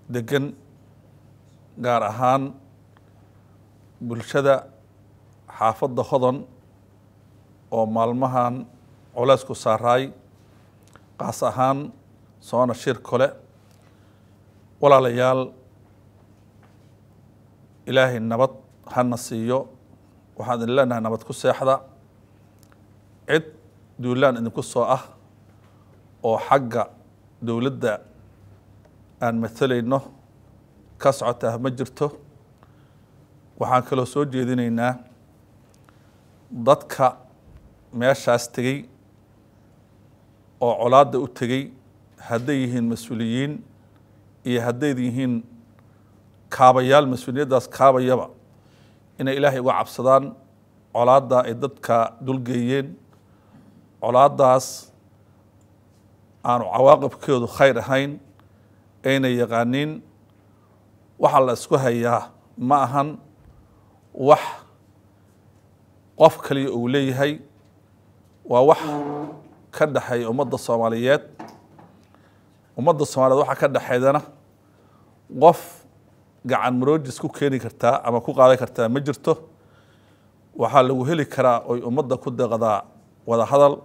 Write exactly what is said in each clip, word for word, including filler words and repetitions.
degan gaar ahaan bulshada xaafadda Hodan oo maalmahan culays ku saaray qaas ahaan soona shir kale walaalayaal ilaahay nabad hana siiyo waxaan ilaahay nabad ku seexda cid duulaan idinku soo ah oo xagga dawladda aan matalayno ka socota ma jirto waxaan kala soo jeedinaynaa dadka meeshaas tagay oo colaada u tagay hadday yihiin mas'uuliyiin iyo hadday yihiin kaabayaal mas'uuliyadaas kaabayaba inay ilaahay uga cabsadaan colaada ay dadka dulgeeyeen colaadaas aanu cawaaqibkeedu khayr ahayn ayna yaqaaniin waxa la isku hayaa ma ahan wax qof kaliya uu leeyahay waa wax ka dhaxay ummadda Soomaaliyeed ummadda Soomaaliyeed waxa ka dhaxaydana qof gacan maroojis ku keeni kartaa ama ku qaadan kartaa ma jirto waxa lagu heli karaa oo ummadda ku deeqada wada hadal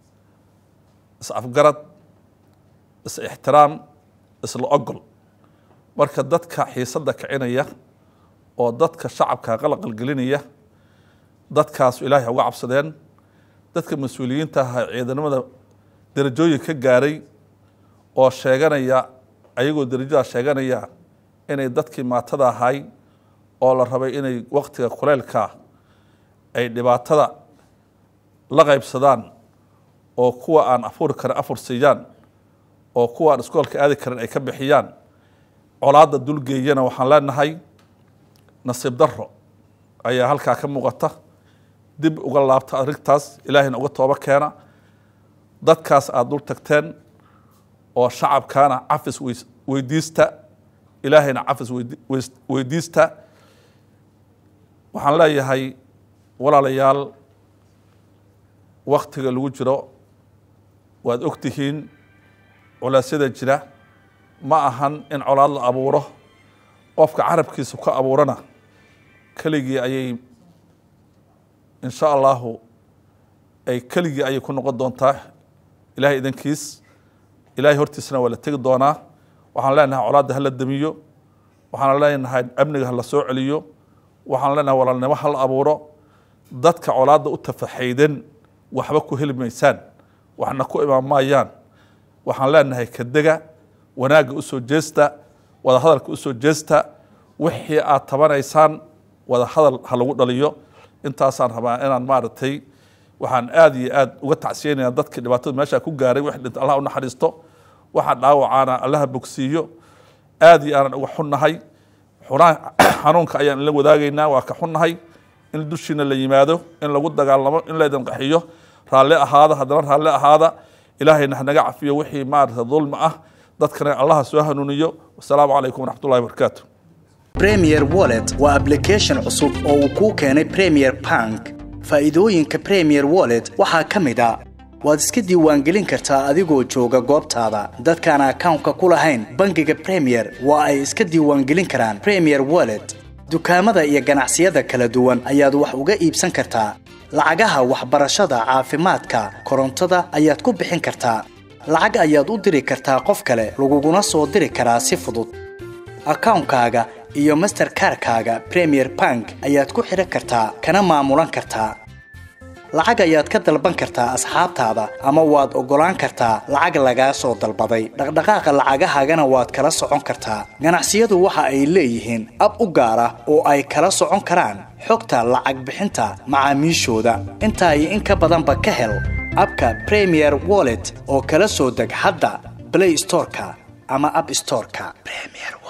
is afgarad is ixtiraam isla ogol marka dadka xiisada kicinaya oo dadka shacabka qalqal gelinaya dadkaas ilaahay uga cabsadeen dadka mas'uuliyiinta ah ciidanimada darajooyin ka gaaray oo sheeganaya ayagoo darajada sheeganaya inay dadkii maatada ahay oo la rabay inay waqtiga kuleelka ay dhibaatada la qaybsadaan oo kuwa aan afur kara afur siiyaan oo kuwa aan iskoolka aadi karin ay ka bixiyaan colaada dulgeeyana waxaan leenahay nasiib darro ayaa halka ka muuqata dib uga laabta arrintaas ilaahayna uga tooba keena dadkaas aad dul tagteen oo shacabkana cafis weydiista ilaahayna cafis weydiista waxaan leeyahay walaalayaal waqtiga lagu jiro waad ogtihiin culaasyada jira ma ahan in colaad la abuuro qofka carabkiisa ka abuurana kaligii ayay insha Allah ay kaligii ay ku noqon doontaa ilaahay idankiis ilaahay hortiisna wala tagi doonaa waxaan leenahay colaadda hal damiyo waxaan leenahay amniga hal soo celiyo waxaan leenahay walaalnimo hal abuuro dadka colaadda u tafaxaydan waxba ku helmaysaan waxna ku imaamayaan waxaan leenahay kadega wanaaga u soo jeesta wada hadalka u soo jeesta wixii aad tabanaysaan wada hadal ha lagu dhaliyo intaasaan rabaa inaan maartay waxaan aad iyo aad uga tacsiyeenaa dadka dhibaatada meesha ku gaaray wax dhinta Allah u naxariisto waxa dhaawacana Allah bogsiyo aad iyo aan uga xunnahay xanuunka ayaan la wadaagaynaa waa ka xunnahay in dushina la yimaado in lagu dagaalamo in la idan qaxiyo raalle ahaada haddana raalle ahaada ilaahayna naga cafiyo wixii maarta dulma ah dadkana Allah soo hanuuniyo wassalaamu calaykum waraxmatullaahi wabarakaatuh Premier Wallet waa application cusub oo uu ku keenay Premier Bank faa'iidooyinka Premier Wallet waxaa kamid ah waad iska diiwaangelin kartaa adigoo jooga goobtaada dadkaan account-ka ku lahayn bangiga Premier waa ay iska diiwaangelin karaan Premier Wallet dukaamada iyo ganacsiyada kala duwan ayaad wax uga iibsan kartaa lacagaha waxbarashada caafimaadka korontada ayaad ku bixin kartaa lacag ayaad u diri kartaa qof kale laguguna soo diri karaa si fudud account-kaaga iyo Mastercard-kaaga Premier Bank ayaad ku xiran kartaa kana maamulan kartaa lacag ayaad ka dalban kartaa asxaabtaada ama waad ogolaan kartaa lacag laga soo dalbaday dhaqdhaqaaqa lacagahaagana waad kala socon kartaa ganacsiyadu waxa ay leeyihiin ab u gaar ah oo ay kala socon karaan xogta lacag bixinta macaamiishooda inta ay in ka badanba ka hel abka Premier Wallet oo kala soo deg hadda Play Store-ka ama App Store-ka Premier